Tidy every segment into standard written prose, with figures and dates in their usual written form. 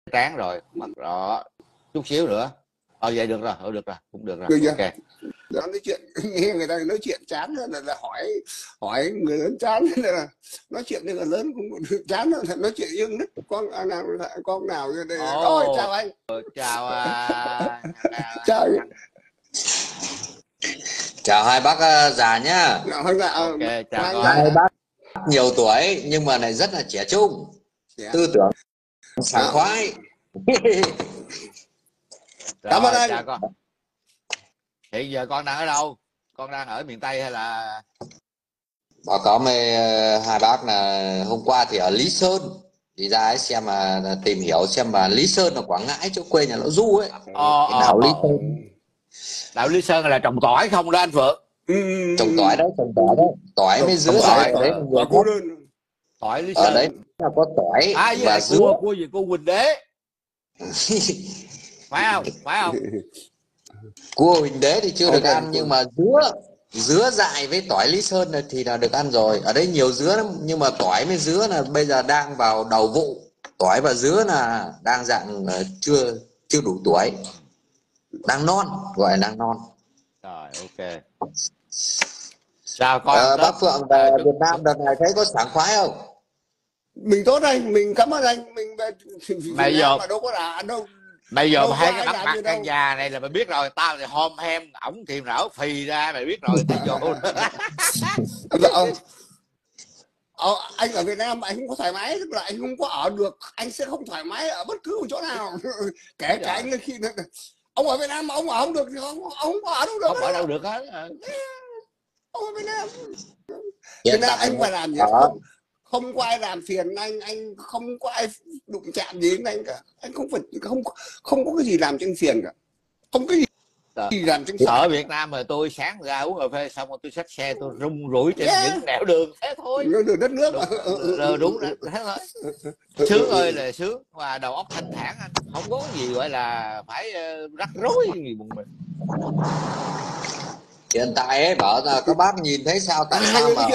trán rồi, mặt rõ chút xíu nữa. Vậy được rồi, được rồi, cũng được rồi. Được chưa? Ok. Đó, nói chuyện nghe người ta nói chuyện chán là hỏi người lớn chán, là nói chuyện với người lớn cũng chán, nói chuyện yêu nứt con nào đây. Rồi chào anh. Chào Chào chào hai bác già nhá. ok, chào con. Hai bác nhiều tuổi nhưng mà lại rất là trẻ trung, tư tưởng sảng khoái. Cảm ơn anh. Chào con. Hiện giờ con đang ở đâu? Con đang ở miền Tây hay là? Báo cáo với hai bác là hôm qua thì ở Lý Sơn, đi ra ấy xem mà tìm hiểu xem mà Lý Sơn là Quảng Ngãi, chỗ quê nhà lão Du ấy. Cái đảo Lý Sơn. Đảo Lý Sơn là trồng tỏi không đó anh Phượng? Trồng tỏi đấy, tỏi mới dứa dại ở đấy. Tỏi Lý Sơn ở đấy là có tỏi và dứa. Cua Quỳnh Đế. Phải không? Cua Huỳnh Đế thì chưa được ăn, nhưng mà dứa dại với tỏi Lý Sơn này thì là được ăn rồi. Ở đây nhiều dứa lắm, nhưng mà tỏi với dứa là bây giờ đang vào đầu vụ. Tỏi và dứa là đang dạng chưa đủ tuổi, đang non, gọi là đang non. Rồi ok. Chào con. Bác Phượng về Việt Nam đợt này thấy có sảng khoái không? Mình tốt anh, mình cảm ơn anh. Mình về bây giờ mà đâu có là đâu. Bây giờ mà thấy cái mặt căn nhà này là mày biết rồi. Tao thì hôm hem ổng thì nở phì ra, mày biết rồi. Tao vô. Anh ở Việt Nam anh không có thoải mái, tức là anh không có ở được, anh sẽ không thoải mái ở bất cứ một chỗ nào. Kể cả anh khi ông ở Việt Nam mà ông ở không được thì ông không có ở đâu được. Không ở đâu được hết. Ông ở Việt Nam. Việt Nam anh phải làm gì? Không có ai làm phiền anh không có ai đụng chạm gì đến anh cả. Anh không phải không có cái gì làm cho anh phiền cả. Không cái gì làm cho anh phiền. Ở Việt Nam mà tôi sáng ra uống cà phê xong rồi tôi xách xe tôi rung rủi trên những nẻo đường thế thôi. Đường đất nước. Đúng đó, thế thôi. Sướng ơi là sướng, và đầu óc thanh thản anh, không có gì gọi là phải rắc rối gì bụng mình. Hiện tại ấy bảo là các bác nhìn thấy sao, tại sao mà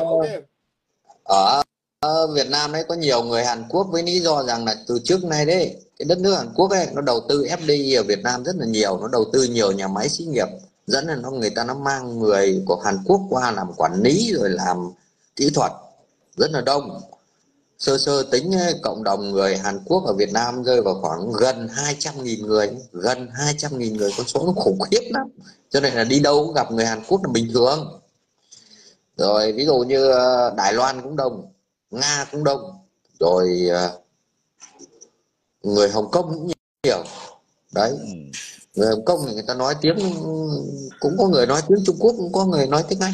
ở Việt Nam đấy có nhiều người Hàn Quốc, với lý do rằng là từ trước nay đấy cái đất nước Hàn Quốc ấy nó đầu tư FDI ở Việt Nam rất là nhiều, nó đầu tư nhiều nhà máy xí nghiệp, dẫn là người ta nó mang người của Hàn Quốc qua làm quản lý rồi làm kỹ thuật rất là đông. Sơ tính cộng đồng người Hàn Quốc ở Việt Nam rơi vào khoảng gần 200.000 người, gần 200.000 người, con số nó khủng khiếp lắm, cho nên là đi đâu cũng gặp người Hàn Quốc là bình thường. Rồi ví dụ như Đài Loan cũng đông, Nga cũng đông, rồi người Hồng Kông cũng nhiều đấy. Người Hồng Kông thì người ta nói tiếng, cũng có người nói tiếng Trung Quốc, cũng có người nói tiếng Anh.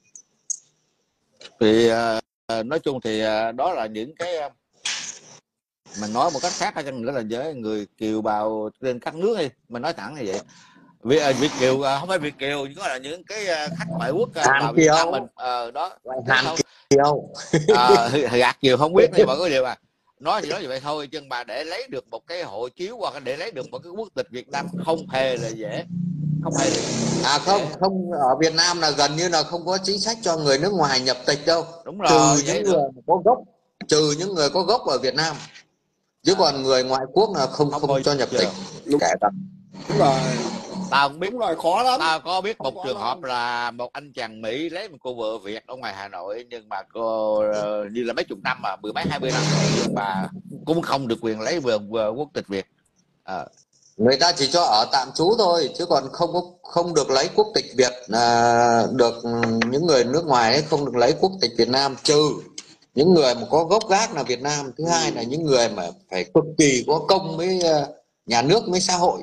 Thì nói chung thì đó là những cái mình nói một cách khác hay chăng nữa là với người kiều bào trên các nước đi, mình nói thẳng như vậy. Việt kiều không phải Việt kiều, nhưng là những cái khách ngoại quốc vào Việt Nam mình đó. Hàn Kiều Gạt kiều không biết, nhưng mà có điều mà nói gì vậy thôi, chứ mà để lấy được một cái hộ chiếu hoặc để lấy được một cái quốc tịch Việt Nam không hề là dễ, không hề là không ở Việt Nam là gần như là không có chính sách cho người nước ngoài nhập tịch đâu. Đúng rồi, trừ những người có gốc, trừ những người có gốc ở Việt Nam, chứ còn người ngoại quốc là không cho nhập tịch. Kể cả tao không biết, đúng rồi, khó lắm. Tao có biết một trường hợp là một anh chàng Mỹ lấy một cô vợ Việt ở ngoài Hà Nội, nhưng mà cô như là mấy chục năm mà 10 mấy 20 năm rồi, nhưng mà cũng không được quyền lấy quốc tịch Việt. Người ta chỉ cho ở tạm trú thôi, chứ còn không được lấy quốc tịch Việt. Được những người nước ngoài ấy không được lấy quốc tịch Việt Nam, trừ những người mà có gốc gác là Việt Nam. Thứ hai là những người mà phải cực kỳ có công với nhà nước với xã hội.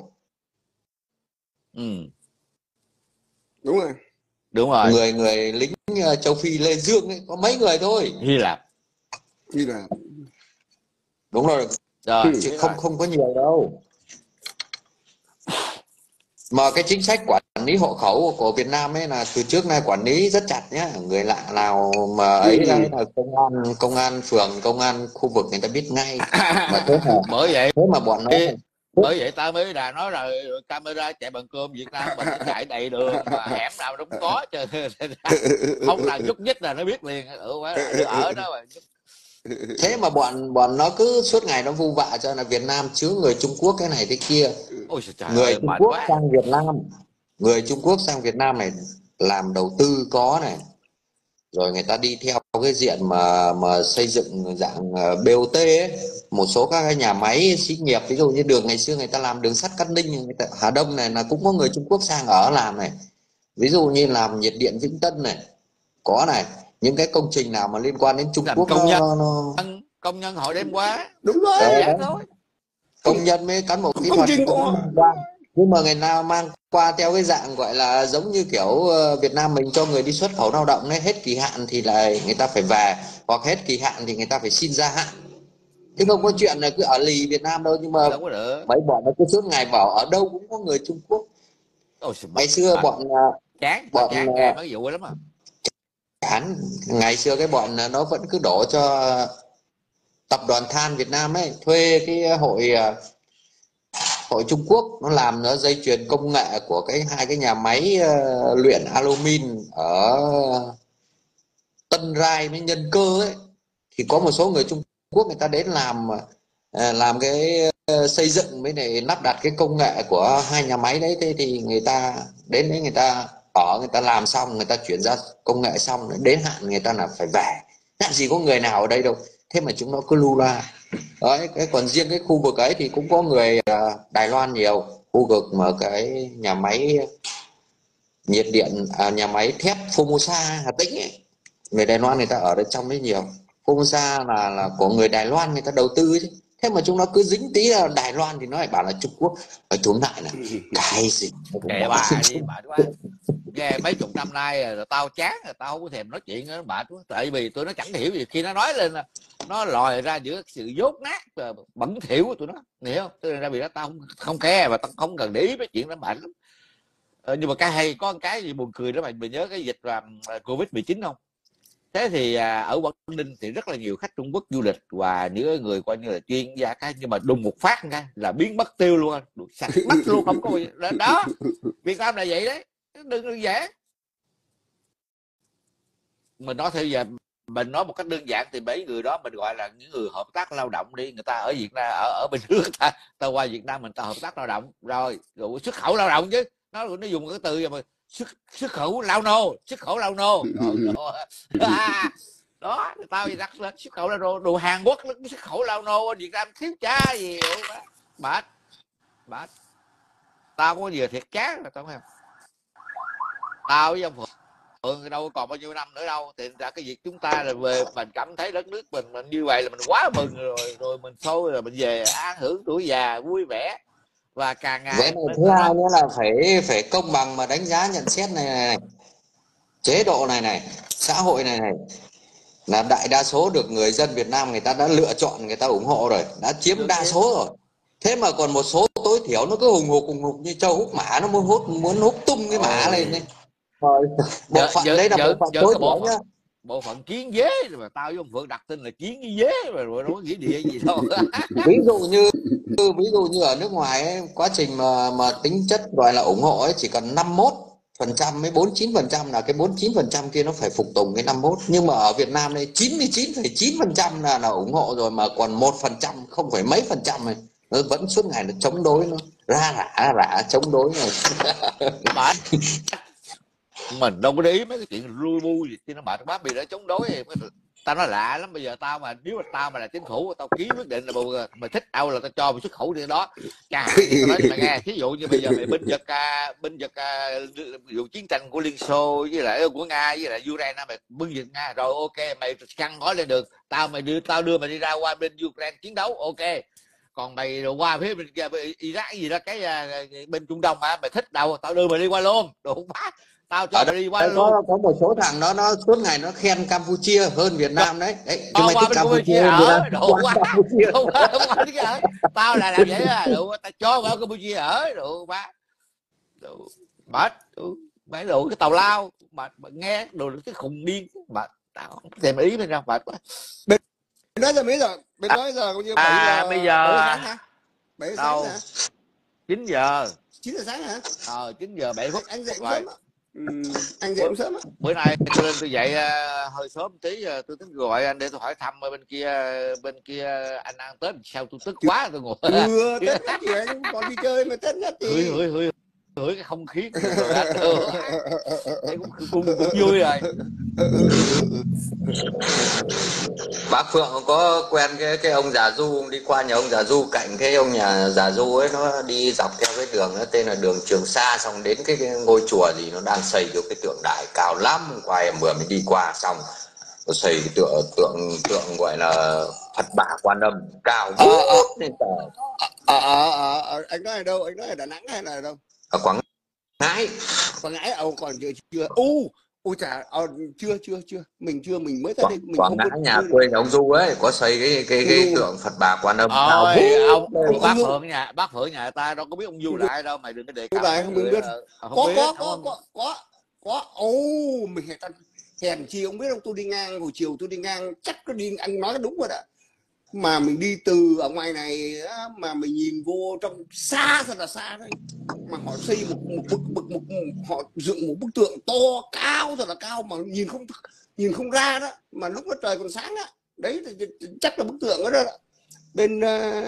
Đúng rồi. Người lính châu Phi Lê Dương ấy có mấy người thôi. Hy Lạp. Đúng rồi, chứ không có nhiều đâu. Mà cái chính sách quản lý hộ khẩu của Việt Nam ấy là từ trước nay quản lý rất chặt nhá. Người lạ nào mà ấy ra là công an phường, công an khu vực người ta biết ngay. Mà bởi vậy ta mới là nói là camera chạy bằng cơm Việt Nam mình chạy đầy đường mà hẻm nào cũng có, chứ không là nhúc nhích là nó biết liền ở đó mà. Thế mà bọn nó cứ suốt ngày nó vu vạ cho là Việt Nam chứa người Trung Quốc cái này thế kia. Ôi trời Người ơi Trung mệt Quốc quá. sang Việt Nam, người Trung Quốc sang Việt Nam này làm đầu tư có này, rồi người ta đi theo cái diện mà xây dựng dạng BOT ấy, một số các cái nhà máy xí nghiệp, ví dụ như đường ngày xưa người ta làm đường sắt Cát Linh, người ta, Hà Đông này là cũng có người Trung Quốc sang ở làm này. Ví dụ như làm nhiệt điện Vĩnh Tân này có này, những cái công trình nào mà liên quan đến Trung Làm Quốc công nhân, nó công nhân họ đem qua Đúng đơn rồi. giản thôi. công nhân với cán bộ kỹ Công thuật trình cũng của mang qua, nhưng mà người nào mang qua theo cái dạng gọi là giống như kiểu Việt Nam mình cho người đi xuất khẩu lao động ấy, hết kỳ hạn thì là người ta phải về, hoặc hết kỳ hạn thì người ta phải xin gia hạn, chứ không có chuyện là cứ ở lì Việt Nam đâu. Nhưng mà Đâu có được. mấy bọn nó cứ suốt ngày bảo ở đâu cũng có người Trung Quốc. Ôi Ngày xưa mệt, bọn chán, tao bọn chán nghe mấy vụ lắm à. cán ngày xưa cái bọn nó vẫn cứ đổ cho tập đoàn than Việt Nam ấy, thuê cái hội Trung Quốc nó làm nó dây chuyền công nghệ của cái hai cái nhà máy luyện alumin ở Tân Rai với Nhân Cơ ấy, thì có một số người Trung Quốc người ta đến làm cái xây dựng với lại lắp đặt cái công nghệ của hai nhà máy đấy. Thế thì người ta đến đấy, người ta ở, người ta làm xong, người ta chuyển ra công nghệ xong, đến hạn người ta là phải về, làm gì có người nào ở đây đâu. Thế mà chúng nó cứ lưu loa đấy. Cái còn riêng cái khu vực ấy thì cũng có người Đài Loan nhiều, khu vực mà cái nhà máy nhiệt điện nhà máy thép Formosa Hà Tĩnh ấy, người Đài Loan người ta ở đây trong đấy nhiều. Formosa là của người Đài Loan người ta đầu tư ấy chứ. Thế mà chúng nó cứ dính tí là Đài Loan thì nó lại bảo là Trung Quốc. Nói tóm lại là cái gì nó cũng Kệ bảo bà Trung đi, Quốc. mệt quá. Nghe mấy chục năm nay rồi tao chán rồi, tao không có thèm nói chuyện nữa, mệt quá. Tại vì tụi nó chẳng hiểu gì, khi nó nói lên là nó lòi ra giữa sự dốt nát và bẩn thỉu của tụi nó, hiểu không? Tức là vì đó tao không care và tao không cần để ý mấy chuyện đó, mệt lắm. Nhưng mà cái hay có một cái gì buồn cười đó mày nhớ cái dịch là Covid-19 không? Thế thì ở Quảng Ninh thì rất là nhiều khách Trung Quốc du lịch và những người coi như là chuyên gia cái, nhưng mà đùng một phát cái là biến mất tiêu luôn, sạch mất luôn, không có đó, đó. Việt Nam là vậy đấy, đừng dễ. Mình nói theo giờ mình nói một cách đơn giản thì mấy người đó mình gọi là những người hợp tác lao động đi, người ta ở Việt Nam, ở bên nước ta qua Việt Nam mình ta hợp tác lao động rồi xuất khẩu lao động chứ, nó dùng cái từ mà xuất khẩu lao nô, xuất khẩu lao nô đó. Tao gì đặt lên xuất khẩu lao nô, đồ Hàn Quốc nó xuất khẩu lao nô, Việt Nam thiếu cha gì mệt mệt. Tao có vừa thiệt chán rồi tao không, tao với ông Phượng đâu còn bao nhiêu năm nữa đâu. Thì ra cái việc chúng ta là về mình cảm thấy đất nước mình như vậy là mình quá mừng rồi, rồi mình thôi rồi mình về an hưởng tuổi già vui vẻ và càng Với ngày này thứ nó hai nữa là phải công bằng mà đánh giá nhận xét này. Chế độ này, xã hội này là đại đa số được người dân Việt Nam người ta đã lựa chọn, người ta ủng hộ rồi, đã chiếm đương đa nhiên. số rồi. Thế mà còn một số tối thiểu nó cứ hùng hục như trâu hút mã, nó muốn hút tung cái mã lên đấy. Rồi, bộ phận đấy là bộ phận Giờ tối cái thiểu nhá. bộ phận kiến dế mà tao với ông Phượng đặt tên là kiến với dế rồi nó có nghĩa địa gì đâu. ví dụ như ví dụ như ở nước ngoài ấy, quá trình mà tính chất gọi là ủng hộ ấy chỉ cần 51% với 49% là cái 49% kia nó phải phục tùng cái 51, nhưng mà ở Việt Nam đây 99,9% là ủng hộ rồi, mà còn 1% không phải mấy phần trăm này nó vẫn suốt ngày nó chống đối, nó ra rã chống đối này. Mệt, mình đâu có để ý mấy cái chuyện lui bu gì chứ, nó mệt quá bị nó chống đối. Tao nói lạ lắm, bây giờ tao mà nếu mà tao mà là chính phủ tao ký quyết định là mày thích đâu là tao cho mày xuất khẩu đi đó. Chẳng hạn như tao nói cho mày nghe, thí dụ như bây giờ mày binh giật ví dụ chiến tranh của Liên Xô với lại của Nga với lại Ukraine, mày binh giật Nga rồi ok, mày căng gói lên được, tao đưa mày đi ra qua bên Ukraine chiến đấu ok. Còn mày qua phía bên Iraq gì đó cái bên Trung Đông mày thích đâu tao đưa mày đi qua luôn, đủ má, tao cho Ở mày đi qua đây luôn. có một số thằng nó suốt ngày nó khen Campuchia hơn Việt Nam đấy. Đấy, chúng mày Qua thích bên Campuchia Campuchia hơn Việt Nam, ở đủ qua quá, Campuchia. đủ quá, đủ quá chứ ở. Tao là làm vậy á, đủ tao cho qua Campuchia ở đủ quá, đủ mệt, đủ mấy đủ cái tàu lao mà nghe đồ cái khùng điên mà tao không thèm ý bên ra mệt quá. Bên đó giờ mấy giờ? Bên đó giờ cũng như bây 7 giờ giờ sáng hả? 7 giờ sáng đâu hả? 9 giờ 9 giờ sáng hả? 9 giờ 7 phút Anh dậy cũng rồi. sớm á. Anh dậy cũng sớm á. Bữa nay tôi lên tôi dậy hơi sớm tí, tôi tính gọi anh để tôi hỏi thăm ở bên kia anh ăn Tết sao tôi tức quá tôi ngồi. Tết nhất gì anh còn đi chơi mà Tết nhất gì. Hửi cái không khí rồi anh thấy cũng vui rồi. Bác Phượng có quen cái ông già Du, đi qua nhà ông già Du, cạnh cái ông nhà già Du ấy, nó đi dọc theo cái đường nó tên là đường Trường Sa, xong đến cái ngôi chùa gì nó đang xây được cái tượng đài cao lắm. Qua em vừa mới đi qua xong nó xây cái tượng gọi là Phật Bà Quan Âm cao vút lên trời. Anh nói ở đâu? Anh nói ở Đà Nẵng hay là ở đâu? Ở Quảng Ngãi. Quảng Ngãi. Còn chưa. Ôi chà, chưa. Mình mới tới đây, mình Quảng không Ngãi có nhà quê nhà ông Du ấy có xây cái tượng Phật Bà Quan Âm cao vút lên. Bác Phượng nhà ta đâu có biết ông Du là ai đâu, mày đừng có đề cập. Không biết. Có. Mình hèn chi ông biết không, tôi đi ngang hồi chiều, tôi đi ngang chắc có đi, anh nói đúng rồi đó. Mà mình đi từ ở ngoài này mà mình nhìn vô trong xa, thật là xa đấy, mà họ xây họ dựng một bức tượng to cao, thật là cao, mà nhìn không ra đó, mà lúc đó trời còn sáng á. Đấy thì chắc là bức tượng ở đó bên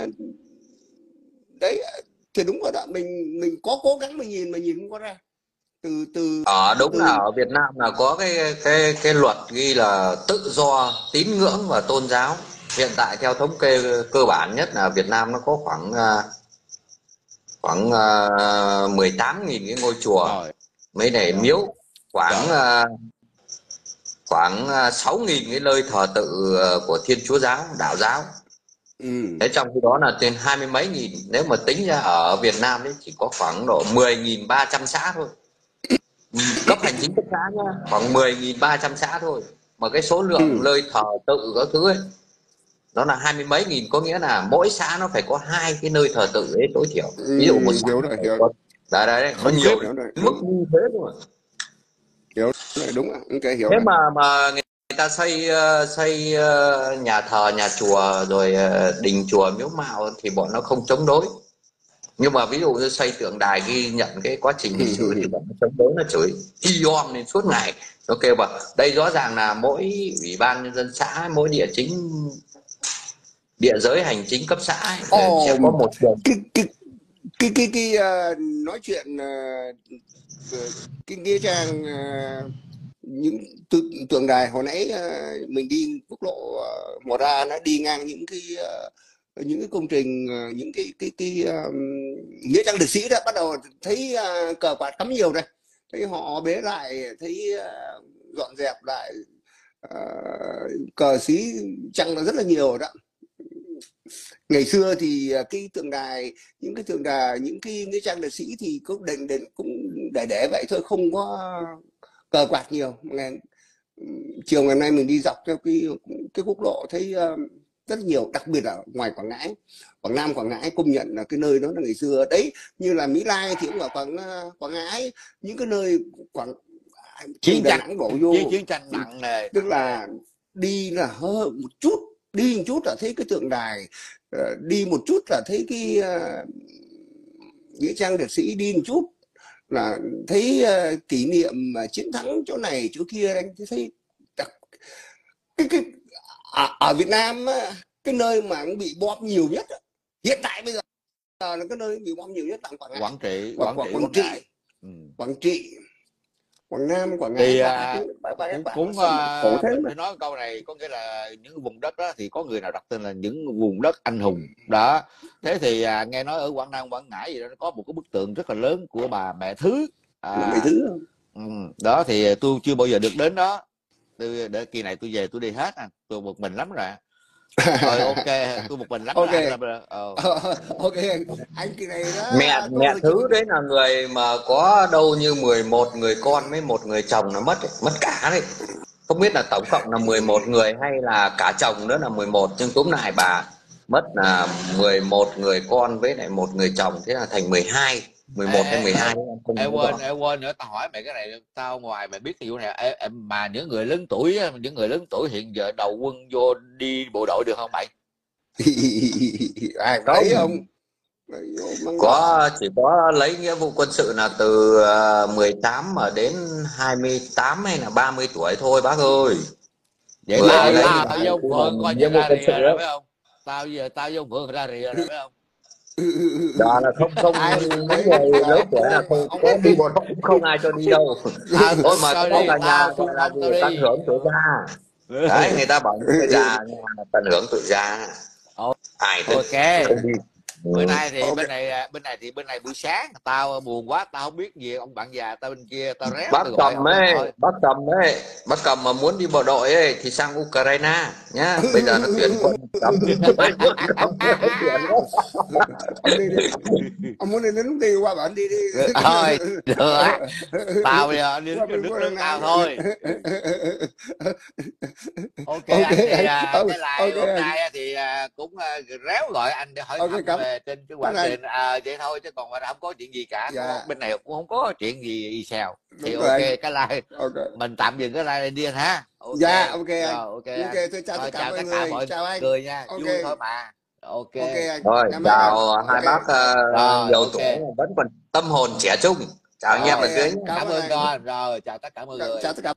đấy thì đúng rồi đó. Mình có cố gắng mình nhìn không có ra. Đúng là ở Việt Nam là có cái luật ghi là tự do tín ngưỡng và tôn giáo. Hiện tại theo thống kê cơ bản nhất là Việt Nam nó có khoảng 18.000 cái ngôi chùa, mấy này miếu, khoảng 6.000 cái nơi thờ tự của Thiên Chúa giáo, đạo giáo. Thế trong khi đó là trên 20 mấy nghìn, nếu mà tính ra ở Việt Nam ấy chỉ có khoảng độ 10.300 xã thôi. Cấp hành chính cấp xã nhá, khoảng 10.300 xã thôi, mà cái số lượng nơi thờ tự các thứ ấy nó là 20 mấy nghìn, có nghĩa là mỗi xã nó phải có 2 cái nơi thờ tự ấy tối thiểu. Ví dụ một xã hiểu có đấy nó nhiều mức như thế rồi. Hiểu rồi, đúng rồi, okay, hiểu Thế rồi. mà người ta xây nhà thờ nhà chùa rồi đình chùa miếu mạo thì bọn nó không chống đối. Nhưng mà ví dụ như xây tượng đài ghi nhận cái quá trình lịch sử thì bọn nó chống đối, nó chửi y om lên suốt ngày. Nó kêu bảo đây rõ ràng là mỗi ủy ban nhân dân xã, mỗi địa giới hành chính cấp xã ấy, sẽ có một cái nói chuyện cái nghĩa trang những tượng đài. Hồi nãy mình đi quốc lộ 1A, nó đi ngang những cái công trình, những cái nghĩa trang liệt sĩ đó, bắt đầu thấy cờ quạt cắm nhiều đây, thấy họ bế lại, thấy dọn dẹp lại cờ xí trăng là rất là nhiều đó. Ngày xưa thì cái tượng đài, những cái nghĩa trang liệt sĩ thì cũng cũng để vậy thôi, không có cờ quạt nhiều. Chiều ngày nay mình đi dọc theo cái quốc lộ thấy rất nhiều, đặc biệt là ngoài Quảng Ngãi, Quảng Nam, Quảng Ngãi công nhận là cái nơi đó là ngày xưa đấy, như là Mỹ Lai thì cũng ở Quảng Ngãi, những cái nơi chiến Đà Nẵng đổ vô chiến tranh nặng nề, tức là đi là hơi một chút là thấy cái tượng đài, đi một chút là thấy cái nghĩa trang liệt sĩ, đi một chút là thấy kỷ niệm chiến thắng chỗ này chỗ kia. Anh thấy cái ở Việt Nam cái nơi mà bị bom nhiều nhất hiện tại bây giờ là cái nơi bị bom nhiều nhất là Quảng Trị, Quảng Trị, Quảng Nam, Quảng Ngãi. Thì cũng để nói câu này, có nghĩa là những vùng đất đó thì có người nào đặt tên là những vùng đất anh hùng đó. Thế thì nghe nói ở Quảng Nam, Quảng Ngãi gì đó có một cái bức tượng rất là lớn của bà Mẹ Thứ. Mẹ Thứ đó thì tôi chưa bao giờ được đến đó. Để kỳ này tôi về tôi đi hết, tôi một mình lắm rồi. Rồi ok, tôi một mình lắm okay. Ok anh kỳ này đó. Mẹ Thứ đấy là người mà có đâu như 11 người con với một người chồng nó mất cả đấy. Không biết là tổng cộng là 11 người hay là cả chồng nữa là 11, nhưng túm lại bà mất là 11 người con với lại một người chồng, thế là thành 12, 11 hay 12. Em quên nữa, tao hỏi mày cái này, tao ngoài mày biết cái vụ này mà những người lớn tuổi hiện giờ đầu quân vô đi bộ đội được không mày? Ai thấy không? chỉ có lấy nghĩa vụ quân sự là từ 18 mà đến 28 hay là 30 tuổi thôi bác ơi. Vậy Người tao đi lấy tao vô phượng coi như nghĩa vụ ra quân sự rìa rồi ấy. phải không? Tao vô phượng ra rìa rồi phải không? Đó là không ai những đấy người giờ lớn ông tuổi là mua không ông có đi bộ đội, cũng không ai cho đi đâu. Ôi mà Coi có đi, cả nhà tao gọi xung là phong gì tao tận đi. hưởng tuổi già. Đấy, người ta bảo những người già tận hưởng tuổi già. Ai thích Ok. không đi. Bữa nay thì bên này buổi sáng tao buồn quá, tao không biết gì, ông bạn già tao bên kia tao réo Bác tao gọi Cầm ông lên ấy, thôi. bác Cầm mà muốn đi bộ đội ấy thì sang Ukraine nhá. Bây giờ nó tuyển quân cấm cấm tuyển đó. ông đi đi, ông muốn đi đến lúc đi qua bản đi đi. Thôi được á, tao bây giờ đi Qua đứng bên nước nước Ukraine. tao thôi. Ok Ok anh thì anh, cái ok like hôm anh, nay thì cũng réo gọi anh để hỏi ok thăm cảm về trên cái ơn quãng anh. trình vậy thôi, chứ còn không có chuyện gì cả, Dạ bên này cũng không có chuyện gì y xèo. Thì đúng rồi ok, anh. cái like Ok. mình tạm dừng cái like này đi anh ha. Ok Dạ ok anh. rồi, ok Ok anh. tôi chào tất Rồi cả chào mọi tất cả người, mọi chào anh. người nha, Ok. vui thôi mà. Ok Ok anh, Rồi, em bác anh. chào Ok. hai bác rồi, nhiều ok tuổi vẫn còn tâm hồn trẻ trung. Chào anh em Ok ở rồi, dưới anh, nhé. cảm cảm ơn ơn anh. con, rồi chào tất cả mọi Chào người. tất cả